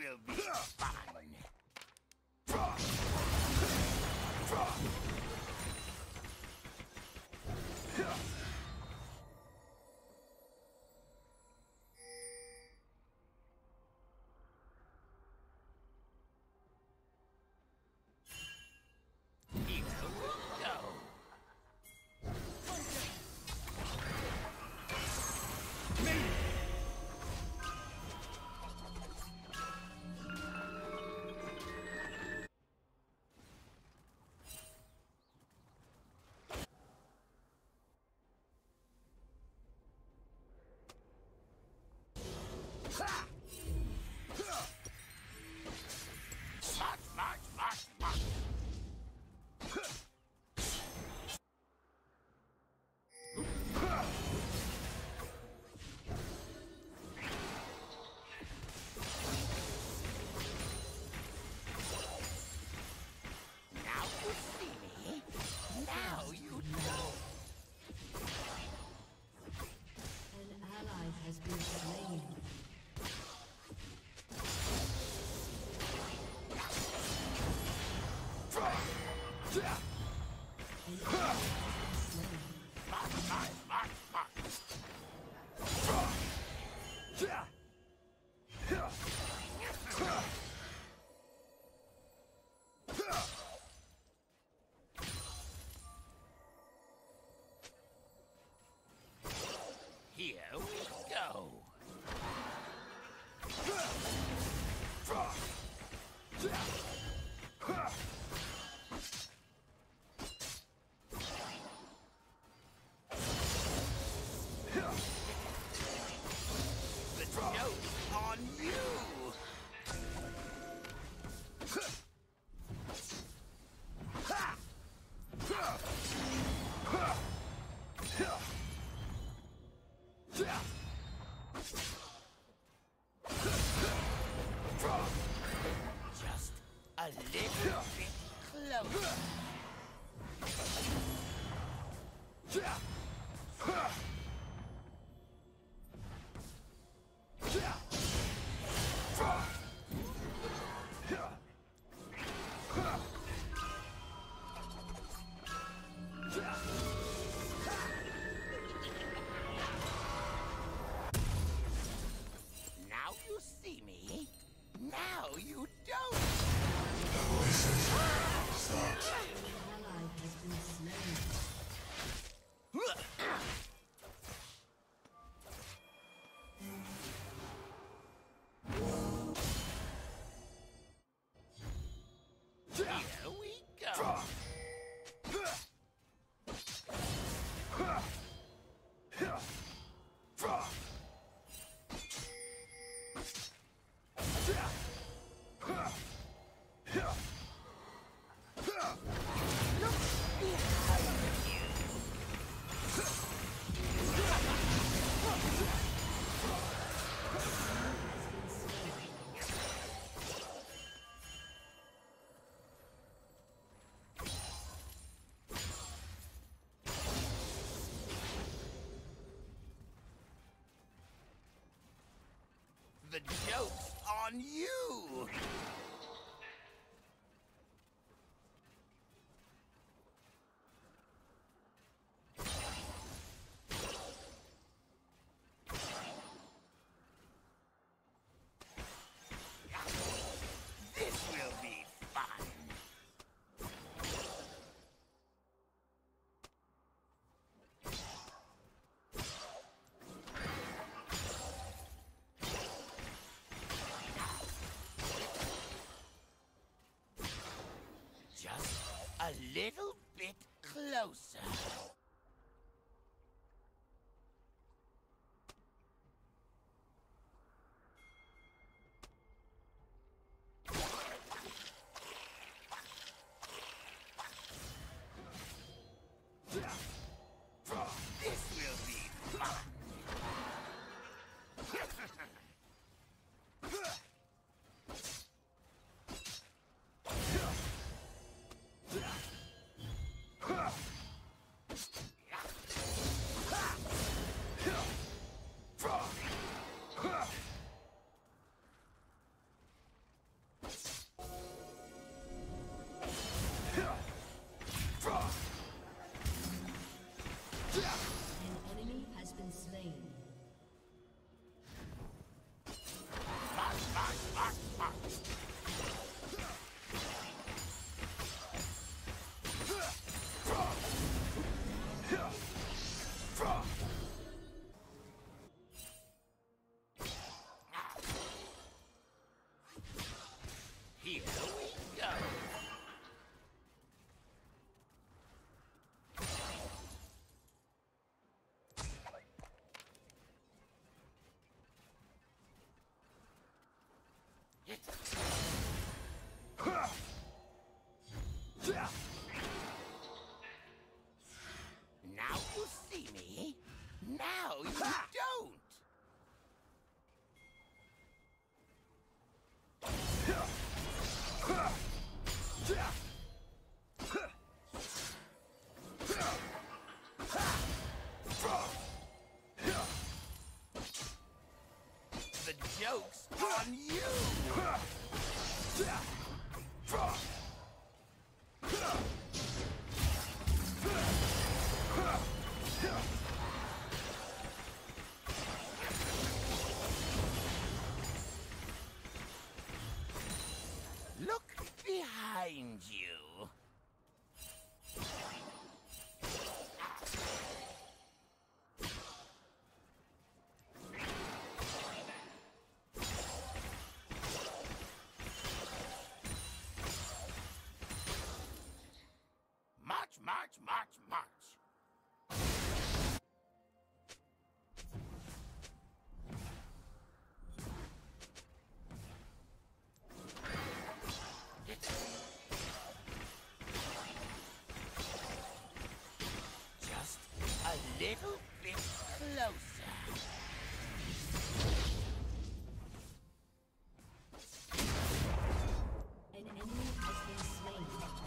will be fun. Here we go. Has been slain. Here we go. The joke's on you. Just a little bit closer. Now you see me. Now you don't. An ally has been slain. Here we go. The joke's on you! This will be fun! Just a little bit closer. This will be fun. little bit closer. An enemy has been slain.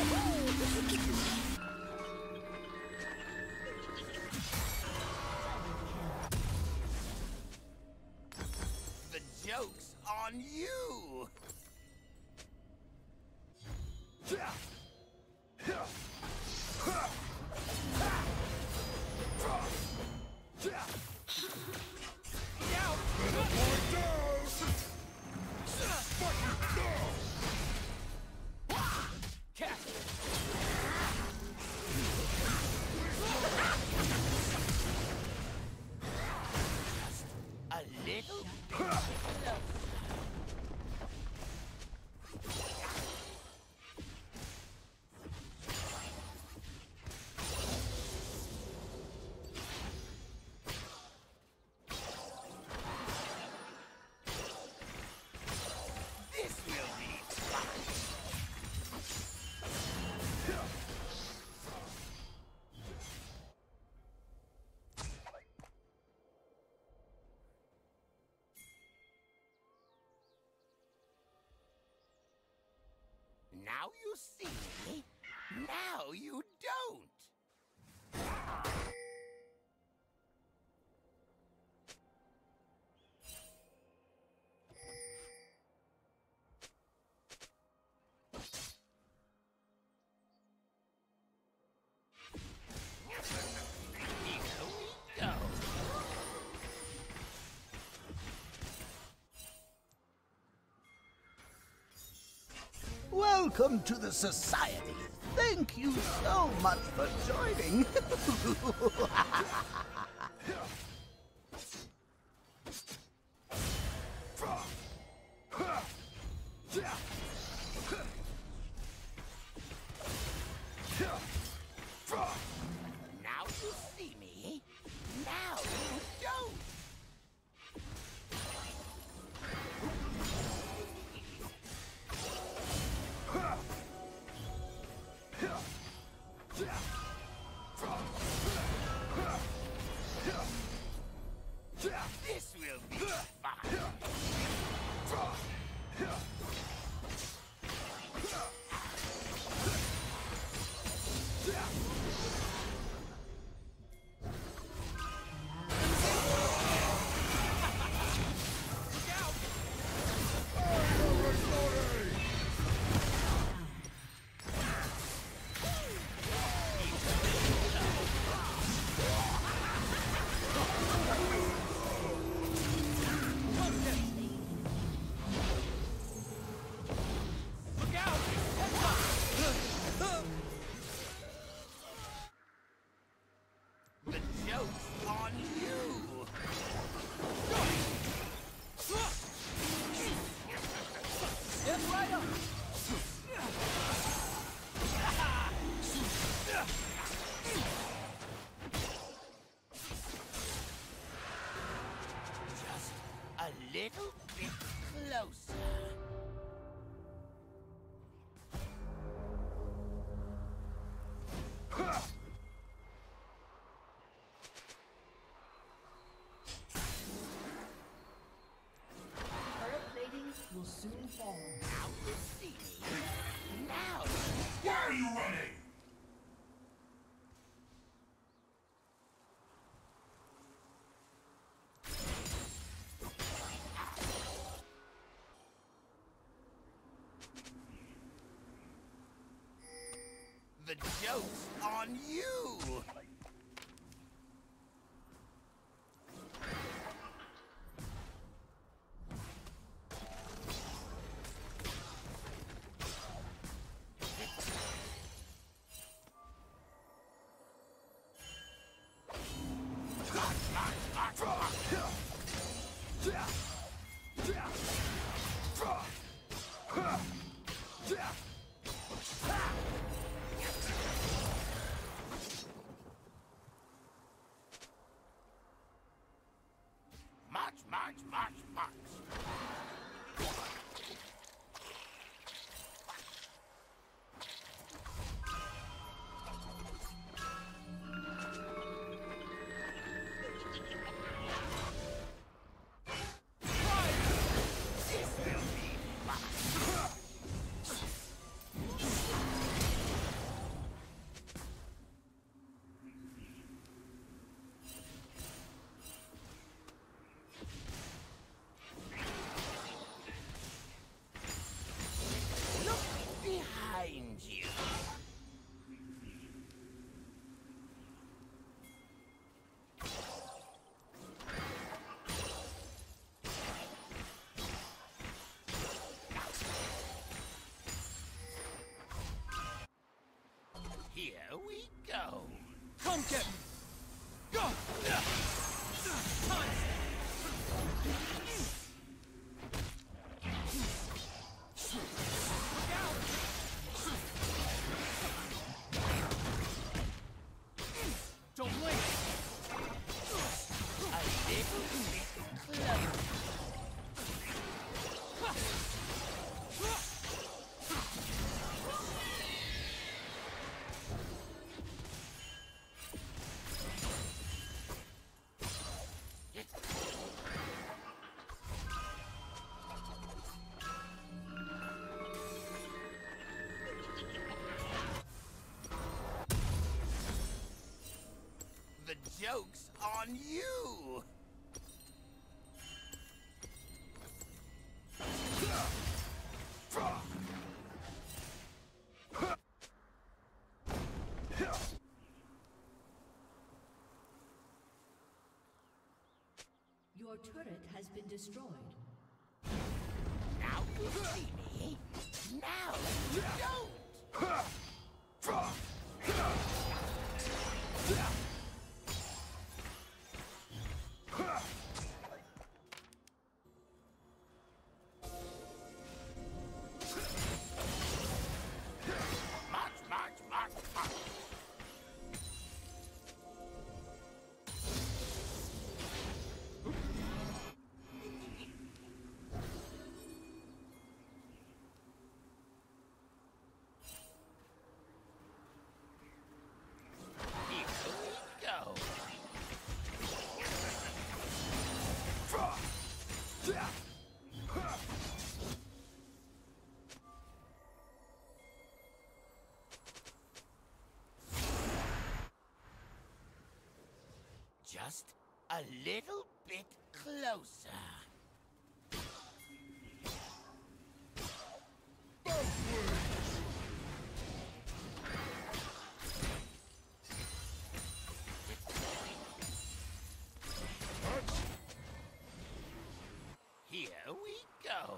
The joke's on you! A little bit closer. This will be fun. Now you see me, now you don't. Here we go. Welcome to the society. Thank you so much for joining. Now you see me, now you don't. This will be fun. The joke's on you! Get right up. Just a little bit closer. Turret plating will soon fall. Now you see me. Now. Why are you running? The joke's on you! March, march, march. Here we go. Come get me! Go! Time! Look out! Don't blink! A little bit closer. The joke's on you! Your turret has been destroyed. Now you see me. Now you don't! March, march, march, march! Here we go. Just a little bit closer. Here we go.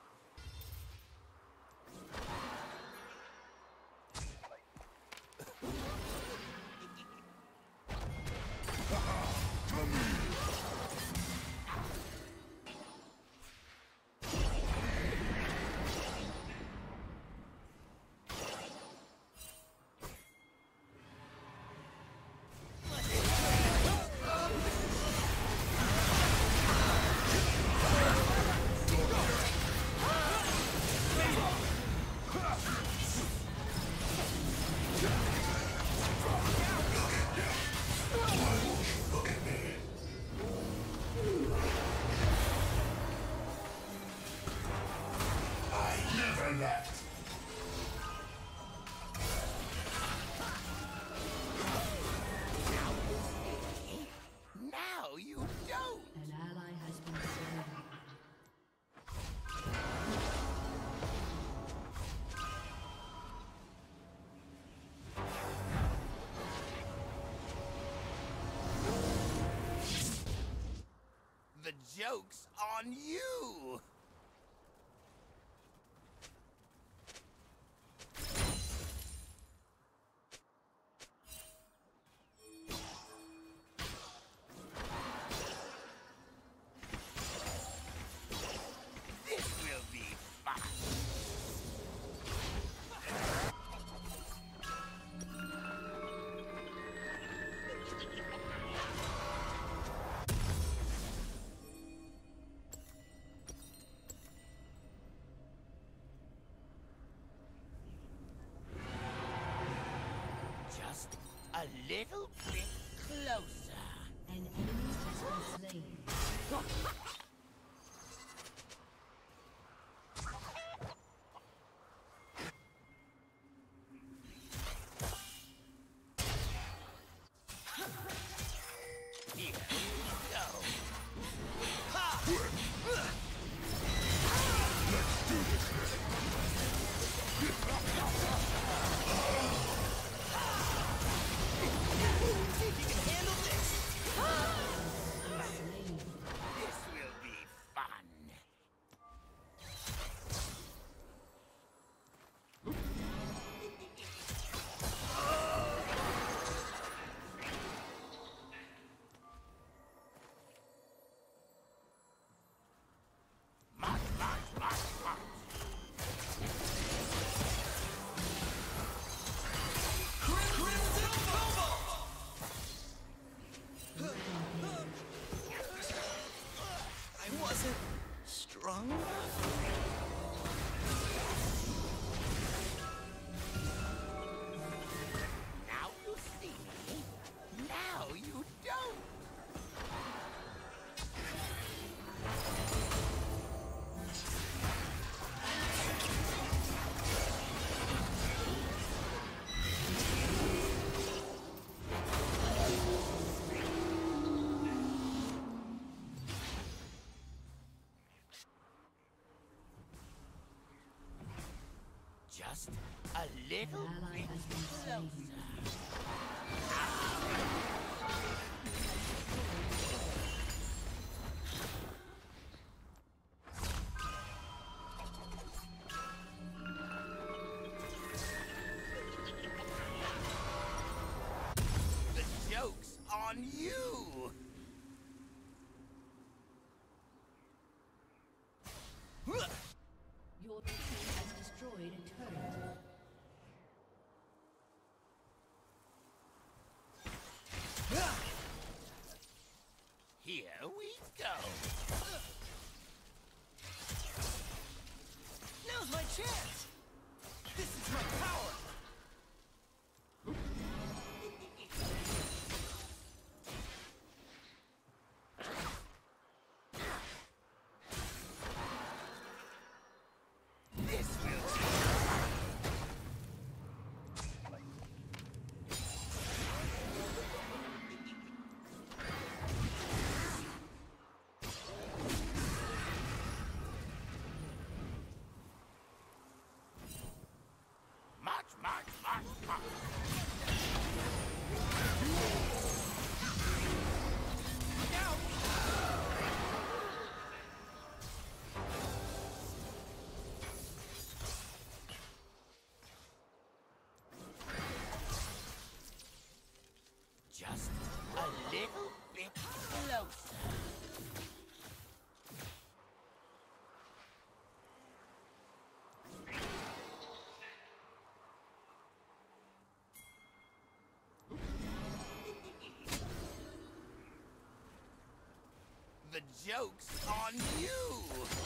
Never left. Now you don't! An ally has been slain. The joke's on you! This will be fun! Just a little bit closer. An enemy has been slain. Here we go. See if you can handle this. Slain. This will Just a little An ally bit has been slain. closer. The joke's on you! Your team has destroyed a turret. Here we go. Now's my chance. This is my power. This will march. Just a little bit closer. The joke's on you!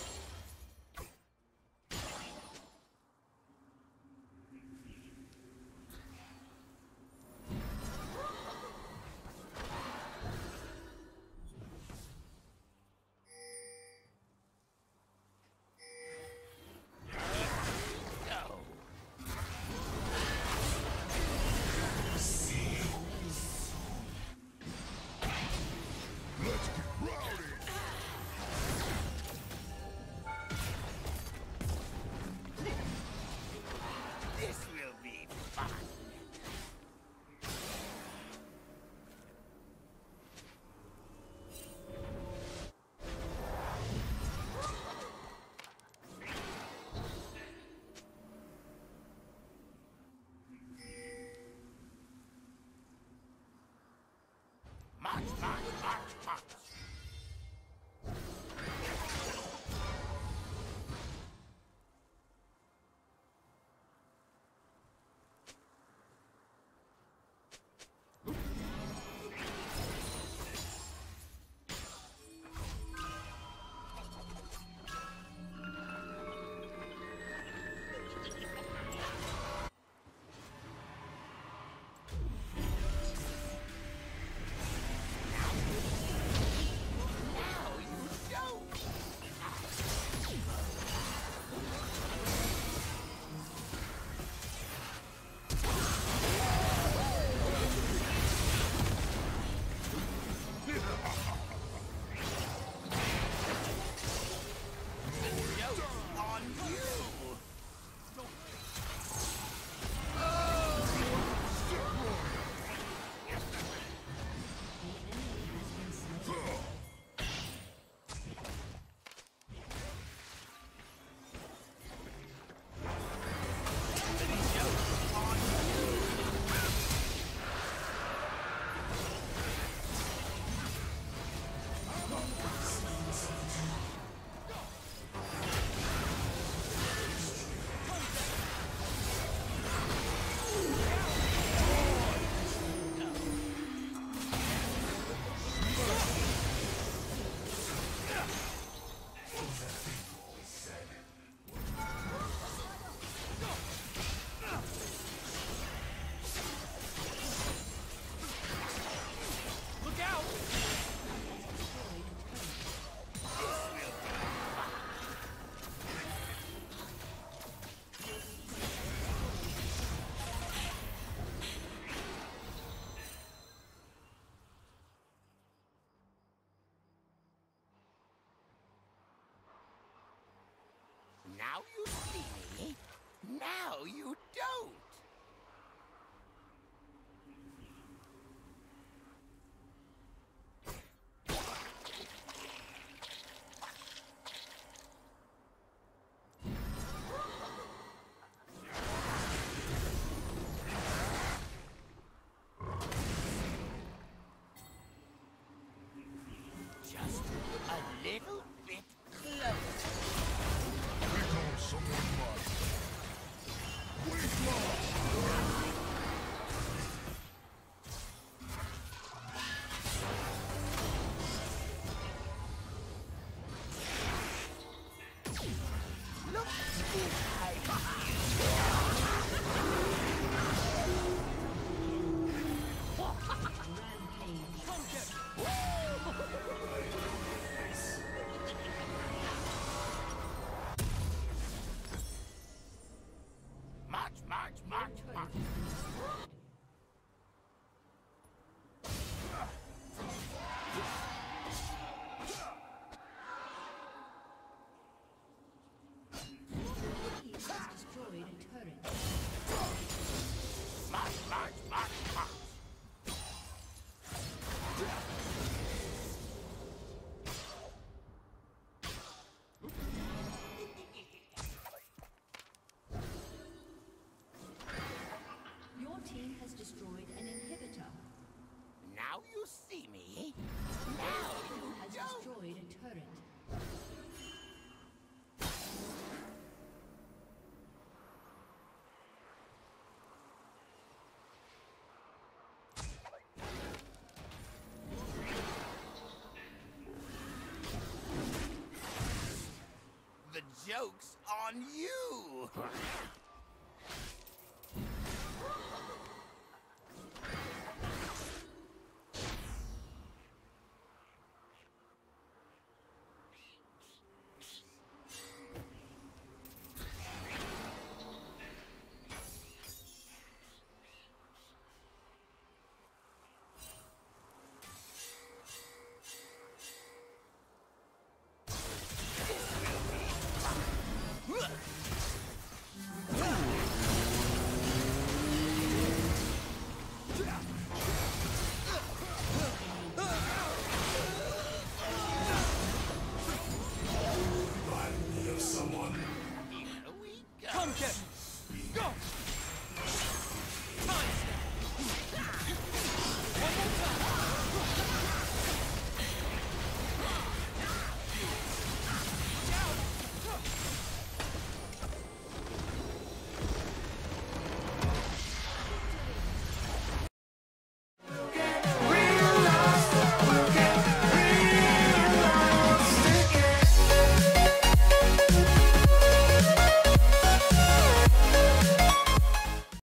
Go! Let's get rowdy! This will be fun! March! Now you don't! Joke's on you! Joke's on you! now you don't. Just a little